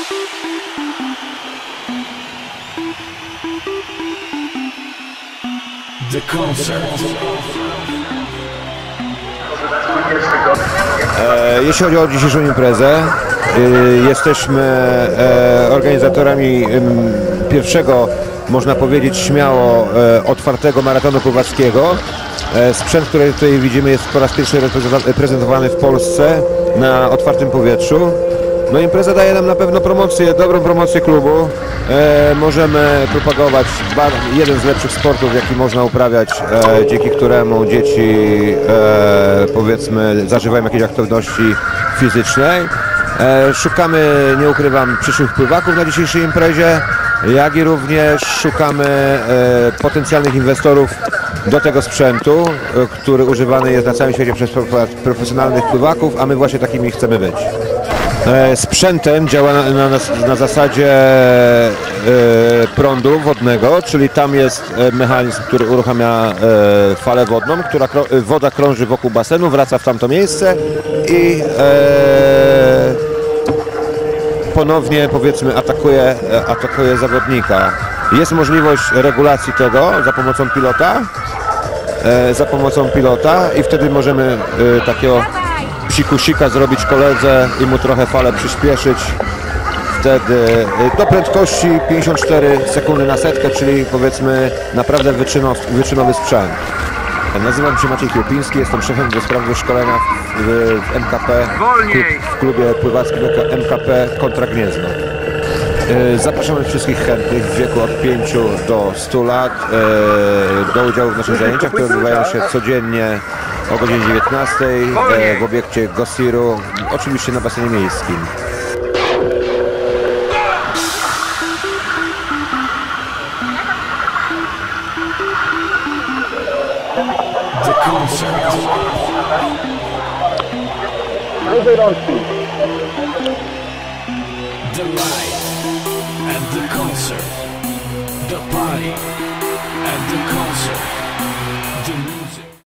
The concert. Jeśli chodzi o dzisiejszą imprezę, jesteśmy organizatorami pierwszego, można powiedzieć śmiało, otwartego maratonu pływackiego. Sprzęt, który tutaj widzimy, jest po raz pierwszy prezentowany w Polsce na otwartym powietrzu. No, impreza daje nam na pewno promocję, dobrą promocję klubu. Możemy propagować jeden z lepszych sportów, jaki można uprawiać, dzięki któremu dzieci, powiedzmy, zażywają jakiejś aktywności fizycznej. Szukamy, nie ukrywam, przyszłych pływaków na dzisiejszej imprezie, jak i również szukamy potencjalnych inwestorów do tego sprzętu, który używany jest na całym świecie przez profesjonalnych pływaków, a my właśnie takimi chcemy być. Sprzętem działa na zasadzie prądu wodnego, czyli tam jest mechanizm, który uruchamia falę wodną, woda krąży wokół basenu, wraca w tamto miejsce i ponownie, powiedzmy, atakuje zawodnika. Jest możliwość regulacji tego za pomocą pilota i wtedy możemy takiego psikusika zrobić koledze i mu trochę falę przyspieszyć. Wtedy do prędkości 54 sekundy na setkę, czyli, powiedzmy, naprawdę wyczynowy sprzęt. Nazywam się Maciej Kiełpiński, jestem szefem do spraw wyszkolenia w MKP, w klubie pływackim MKP Kontra Gniezno. Zapraszamy wszystkich chętnych w wieku od 5 do 100 lat do udziału w naszych zajęciach, które odbywają się codziennie o godzinie 19 w obiekcie Gosiru, oczywiście na basenie miejskim. The concert. The light and the concert. The party and the concert. The music.